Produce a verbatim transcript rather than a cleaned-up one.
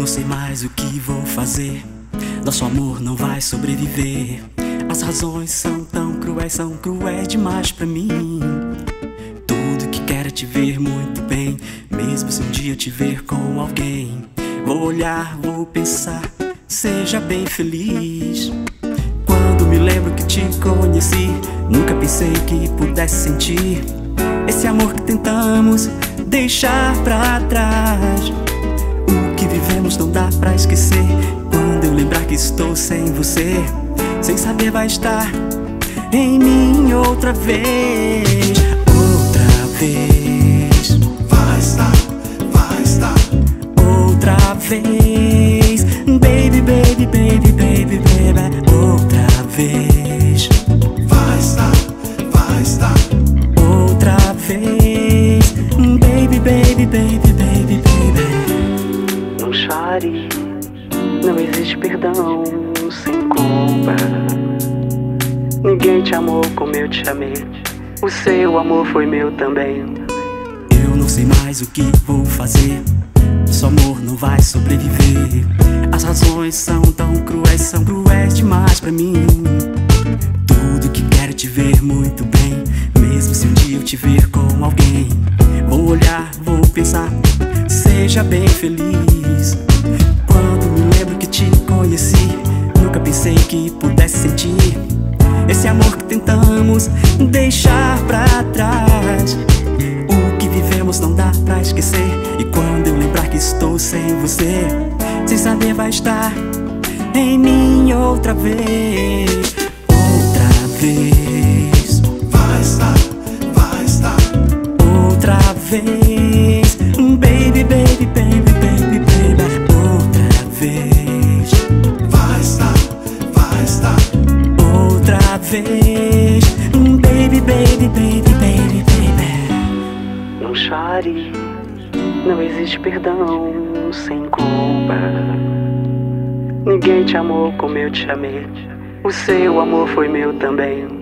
não sei mais o que vou fazer. Nosso amor não vai sobreviver. As razões são tão cruéis, são cruéis demais pra mim. Tudo que quero é te ver muito bem, mesmo se um dia eu te ver com alguém. Vou olhar, vou pensar, seja bem feliz. Quando me lembro que te conheci, nunca pensei que pudesse sentir esse amor que tentamos deixar pra trás. O que vivemos não dá pra esquecer. Quando eu lembrar que estou sem você, sem saber vai estar em mim outra vez. Outra vez vai estar, vai estar. Outra vez, baby, baby, baby, baby, baby. Outra vez vai estar, vai estar. Outra vez, baby, baby, baby, baby, baby. Não chore, não existe perdão sem culpa. Ninguém te amou como eu te amei. O seu amor foi meu também. Eu não sei mais o que vou fazer. Nosso amor não vai sobreviver. As razões são tão cruéis, são cruéis demais pra mim. Tudo que quero é te ver muito bem, mesmo se um dia eu te ver com alguém. Vou olhar, vou pensar, seja bem feliz. Quando me lembro que te conheci, nunca pensei que pudesse sentir esse amor que tentamos deixar pra trás. O que vivemos não dá pra esquecer. E quando eu lembrar que estou sem você, sem saber vai estar em mim outra vez. Outra vez vai estar, vai estar. Outra vez, baby, baby, baby, baby, baby. Outra vez vai estar, vai estar. Outra vez, baby, baby, baby, baby, baby. Não chore, não existe perdão sem culpa. Ninguém te amou como eu te amei. O seu amor foi meu também.